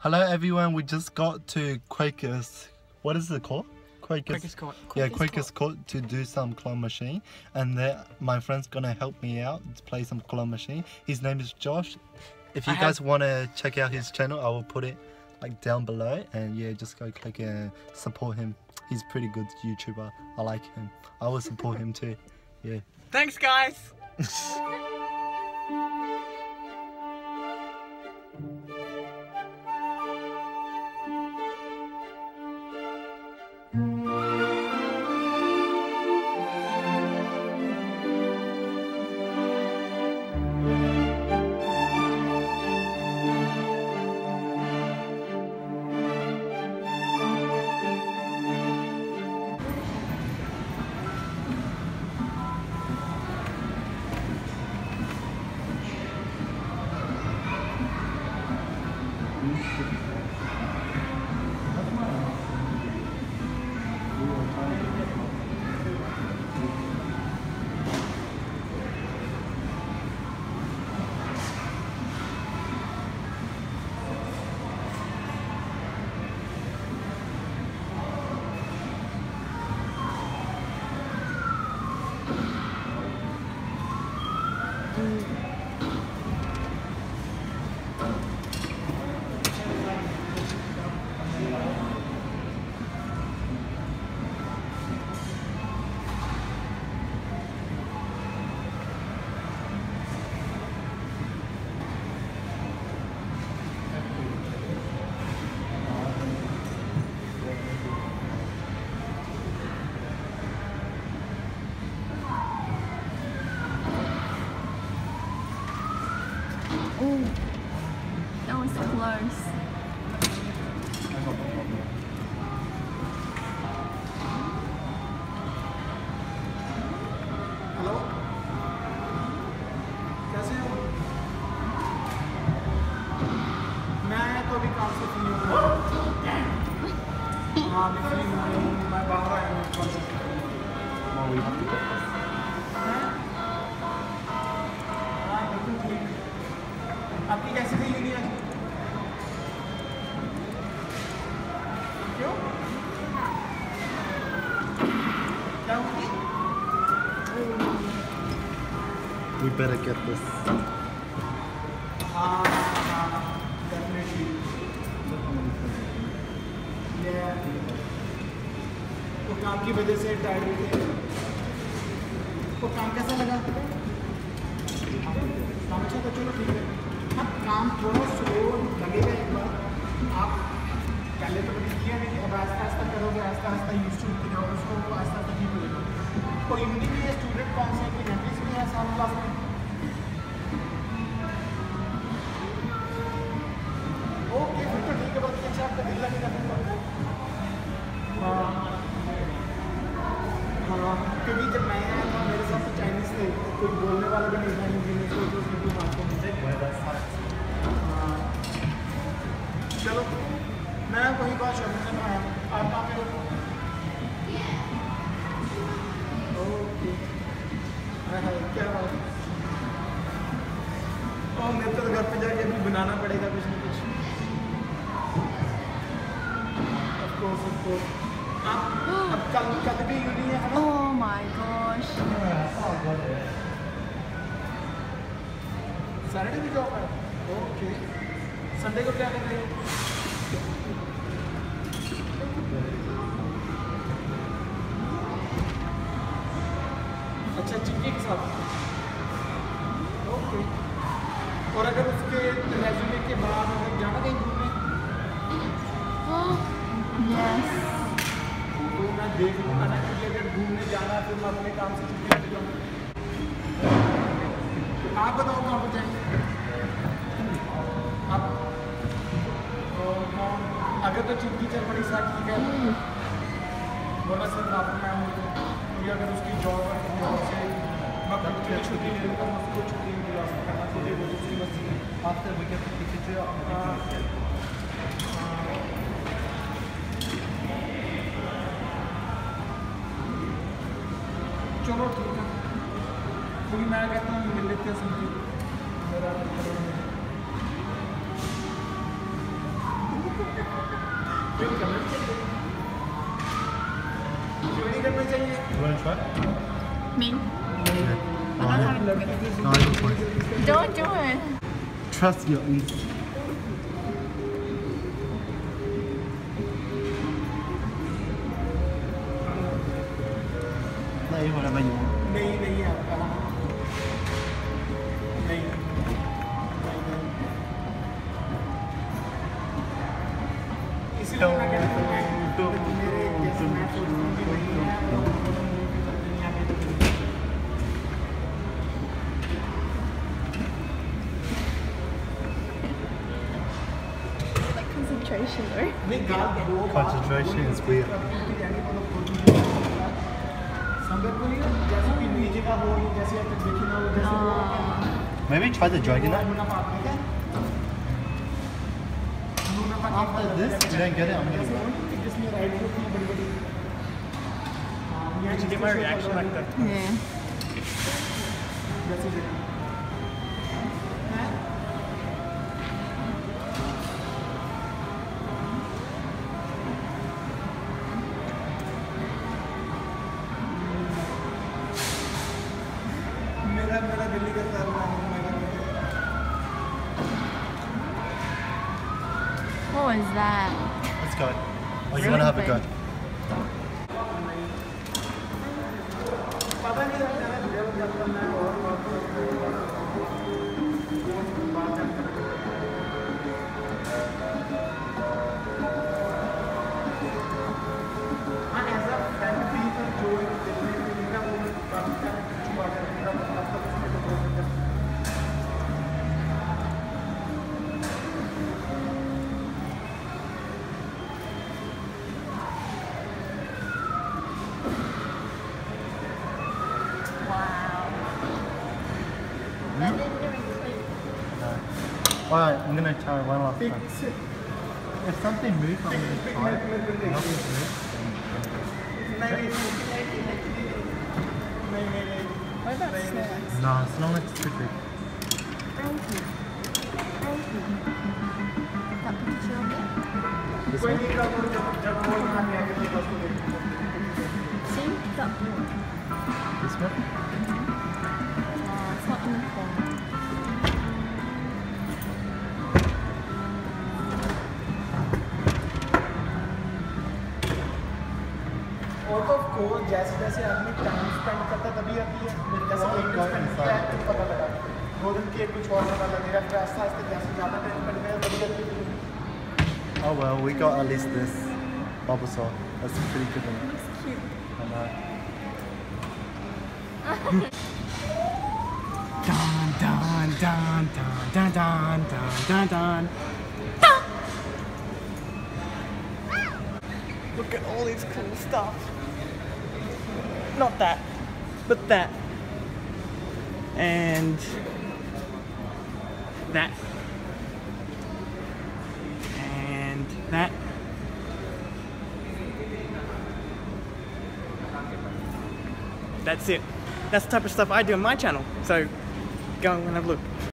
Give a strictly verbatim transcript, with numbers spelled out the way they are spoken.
Hello everyone, we just got to Quakers, what is it called? Quakers, Quakers Court. Yeah, Quakers Quakers Court. Court to do some claw machine, and there, my friend's gonna help me out to play some claw machine. His name is Josh. If you I guys have... want to check out his channel, I will put it like down below, and yeah, just go click and support him. He's a pretty good YouTuber. I like him. I will support him too. Yeah. Thanks guys! Oh, that was close. Hello? कैसे हो? मैं तो अभी काम से free हूँ। हाँ, अभी फ्री हूँ। मैं बाहर आया हूँ काम से। हाँ, वही बात है। हाँ, बिल्कुल ठीक। आपकी कैसी गई यूनियन? क्यों? क्या हुई? We better get this. हाँ, हाँ, definitely. Yeah. वो काम की वजह से टायर्ड हो गए। वो काम कैसा लगा? काम अच्छा तो चलो ठीक है। हाँ, काम थोड़ा स्लो लगेगा एक बार। आप पहले तो कभी किया नहीं, अब आस्ता आस्ता करोगे, आस्ता आस्ता यूज टू होते जाओगे, उसको आस्ता आस्ता ठीक हो जाएगा। तो यूनिक में स्टूडेंट कौन से हैं? नोटिस में है साउंड क्लास में? ओके, फिर तो ठीक है, बहुत अच्छा आपका दिल लगेगा फिर तो। हाँ हाँ, क्योंकि जब मैं आया था मेरे साथ तो चाइनीज़ थे, कोई बोलने वाला भी नहीं था हिंदी में, तो उसमें कोई बात नहीं। हाँ, चलो मैं वही बात शॉपिंग से आया हूँ। आप कहाँ पे हो? ओके, हाँ क्या बात? और मेरे तो घर पे जाके अभी बनाना पड़ेगा कुछ ना कुछ। Of course, of course. आप अब कल कल भी यूनी है ना? Oh my gosh. सैटरडे भी जॉब है? ओके। संडे को क्या कर रहे हो? अच्छा, चिक्की के साथ। ओके। और अगर उसके रेज्यूमे के बाद अगर जाना कहीं घूमने? Yes. तो मैं देख लूँगा ना, क्योंकि अगर घूमने जाना है फिर मैं अपने काम से छुट्टी ले जाऊँगा। आप बताओ कहाँ पर जाएंगे? आप अगर तो चिंकी चल पड़ी साथ ठीक है, बोला सर आप मैं हूँ, क्योंकि अगर उसकी जॉब जॉब से मैं कभी छुट्टी ले लूँगा तो उसको छुट्टी नहीं दिला सकता ना, तो वो दूसरी मस्ती है। After we get the picture, चलो ठीक है, क्योंकि मैं कहता हूँ मिल लेते हैं सबकी। मेरा You want to try? Me? Yeah. I don't have it. No, I don't want it. Don't do it. Trust your instinct. Play whatever you want. नहीं नहीं है आपका नहीं इसलिए मैं कहता हूँ कि मेरे जैसे मैं सोचता हूँ कि नहीं है वो दुनिया में तो Like concentration though. नहीं गाल दो Concentration is weird. संगत को नहीं जैसे कि नीचे का हो जैसे आप देखी ना वो जैसे वो Maybe try the dragon eye. मुनाफा आपने क्या मुनाफा After this, you don't get it, I'm gonna go. जिसमें राइट फुट में बड़ी बड़ी Did you get my reaction like that? Yeah. जैसे मेरा मेरा दिल्ली का sir What was that? Let's go. Oh, you wanna have a go? पता नहीं लगता है जब जब करना है और और बात करना हाँ ऐसा फ्रेंड भी तो जो दिल्ली में मेरा वो बात करना कुछ बात करना मतलब उसमें तो बहुत Alright, I'm gonna try one last time. If something moves, I'm gonna try it. Nothing moves. नहीं नहीं नहीं नहीं What about snacks? No, it's not like too big. Thank you. Thank you. That picture of it? This कोई one? नहीं का वो जब जब वो ना आने आगे तो बस को देखो See? That one. This one? Oh, it's not in the corner. Out of course जैसे जैसे आदमी टाइम स्पेंड करता तभी आती है जैसे एक दिन स्पेंड किया है तो पता लगा दो दिन के कुछ और पता लगेगा फिर आस्ते आस्ते जैसे ज़्यादा टाइम स्पेंड करें तभी आती है Oh well, we got at least this Bulbasaur. That's a pretty good one. Looks cute. I know. Dun dun dun dun dun dun dun dun dun. Look at all this cool stuff. Not that, but that. And that. And that. That's it. That's the type of stuff I do on my channel. So go and have a look.